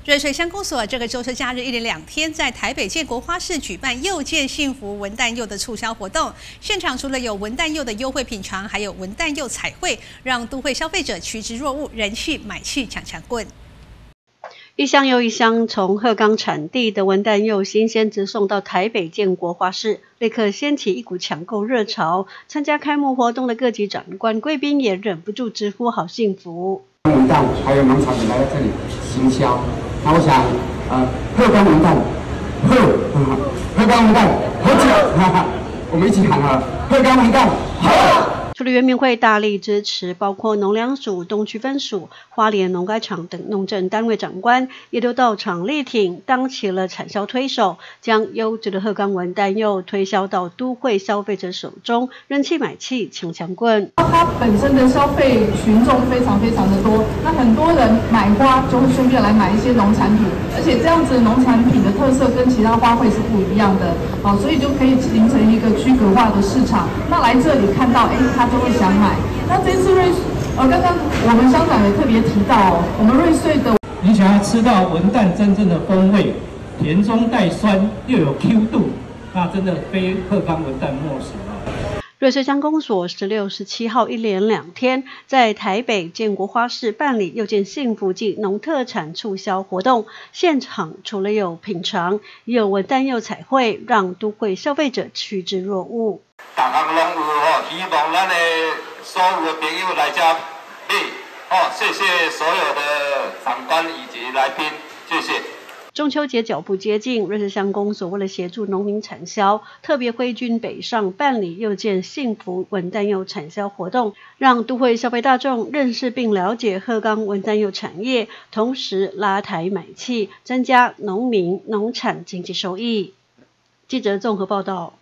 瑞穗乡公所这个周休假日一连2天，在台北建国花市举办又见幸福文旦柚的促销活动。现场除了有文旦柚的优惠品尝，还有文旦柚彩绘，让都会消费者趋之若鹜，人气买气抢抢棍。一箱又一箱从鹤冈产地的文旦柚新鲜直送到台北建国花市，立刻掀起一股抢购热潮。参加开幕活动的各级长官贵宾也忍不住直呼好幸福。 文旦还有农产品来到这里行销。 那我想，鹤冈文旦，鹤冈文旦，好久，我们一起喊啊，鹤冈文旦，好。除了原民会大力支持，包括农粮署、东区分署、花莲农改场等农政单位长官，也都到场力挺，当起了产销推手，将优质的鹤冈文旦柚推销到都会消费者手中，人气买气抢抢棍。 它本身的消费群众非常的多，那很多人买花就会顺便来买一些农产品，而且这样子农产品的特色跟其他花卉是不一样的，好，所以就可以形成一个区隔化的市场。那来这里看到，他就会想买。那这次刚刚我们乡长也特别提到我们瑞穗的， 你想要吃到文旦真正的风味，甜中带酸，又有 Q 度，那真的非鹤冈文旦莫属了。 瑞穗乡公所16、17号一连2天，在台北建国花市办理又见幸福季农特产促销活动。现场除了有品尝，也有文旦柚彩绘，让都会消费者趋之若鹜。 大家拢有希望咱的所有的朋友来这买谢谢所有的长官以及来宾，谢谢。 中秋节脚步接近，瑞穗乡公所为了协助农民产销，特别挥军北上办理又见幸福文旦柚产销活动，让都会消费大众认识并了解鹤冈文旦柚产业，同时拉抬买气，增加农民农产经济收益。记者综合报道。